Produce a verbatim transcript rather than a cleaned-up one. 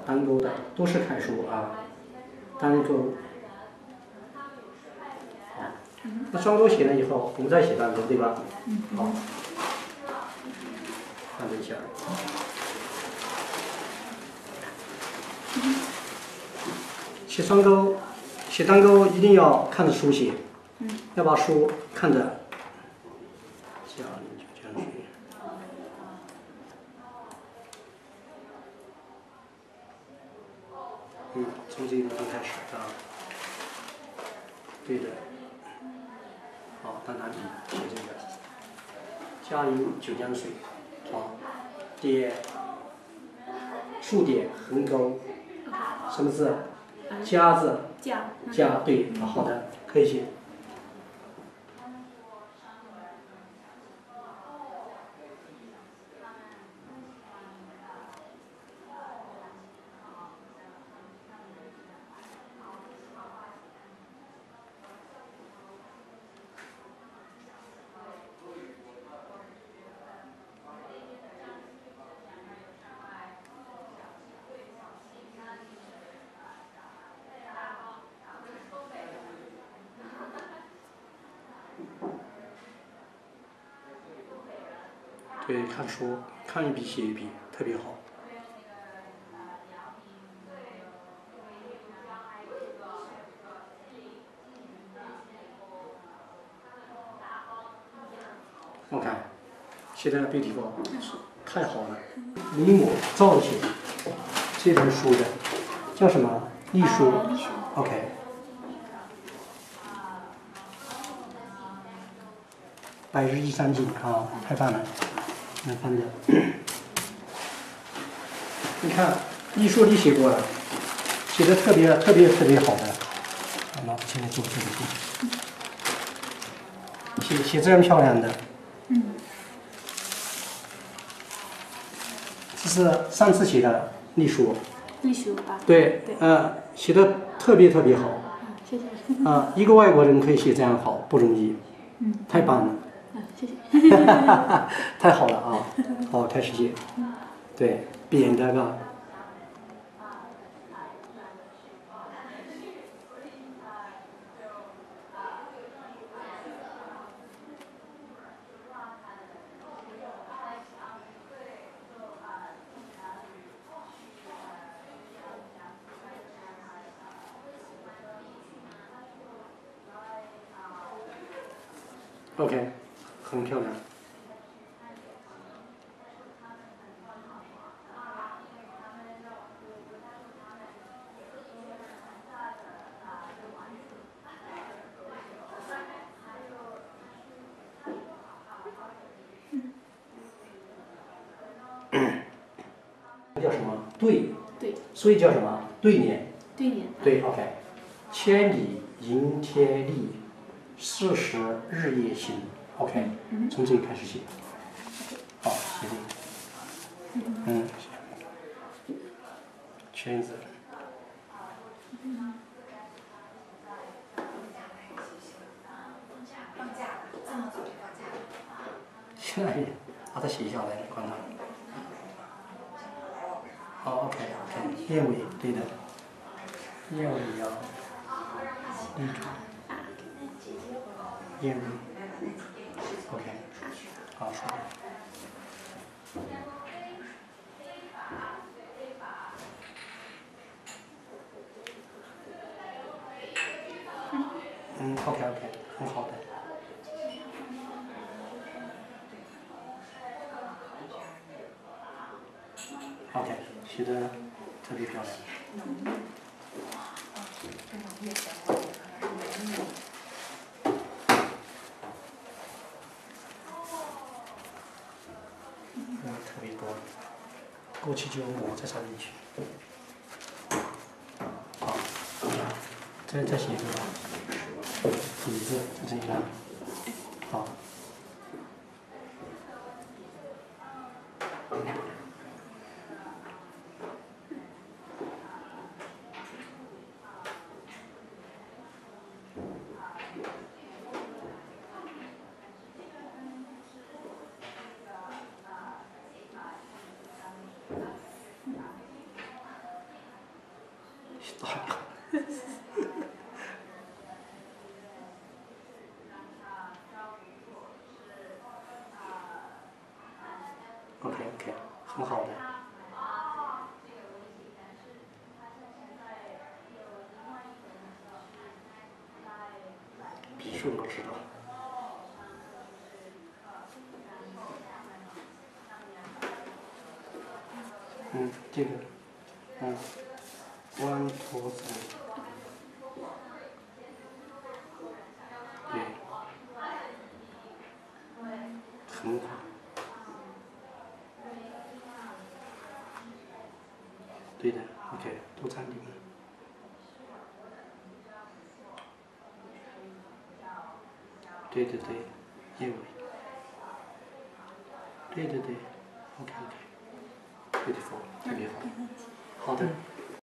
单钩的，都是楷书啊，单钩。好，那双钩写了以后，我们再写单钩，对吧？ 嗯。 好，看一下。写双钩，写单钩一定要看着书写， 嗯， 要把书看着。加零九江水。嗯，从这个地方开始啊。对的。好，单拿笔写这个。加零九江水。好，点竖点横钩，什么字？加字。 加。 加，对，好的，可以写。对，看书，看一笔写一笔，特别好。我看，写的 beautiful， 太好了。临摹照着写，这本书的叫什么？隶书。OK。百日忆三季啊，太棒了，来翻的。你看，隶书你写过了，写的特别特别特别好的。好，那现在做这个字，写写这样漂亮的。 嗯。 这是上次写的隶书。 隶书啊。 对， 对。 呃，写的特别特别好。 谢谢。 啊，一个外国人可以写这样好，不容易。 嗯。 太棒了。 啊，谢谢。 太好了啊！好，开始写。对，扁的个。OK， 很漂亮。叫什么？对。 对。 所以叫什么？对联。 对联。 对 ，OK。千里迎天立，四时日夜行。OK， 从这里开始写。好，写这个。嗯。圈子。现在把它写下来，看看。好 ，OK OK， 燕尾，对的。燕尾要立住。燕尾 ，OK， 好，说。嗯 ，OK OK， 很好的。OK， 写的特别漂亮。嗯，特别多，过去就抹在上面去。好，再再写一个底子，就这个。好。 导游。OK OK， 很好的。笔顺都知道。嗯，这个，嗯 ，one two three， 对，很好。对的 ，OK， 都在里面。对对对，叶尾。对对对 ，OK OK，beautiful，特别好。好的。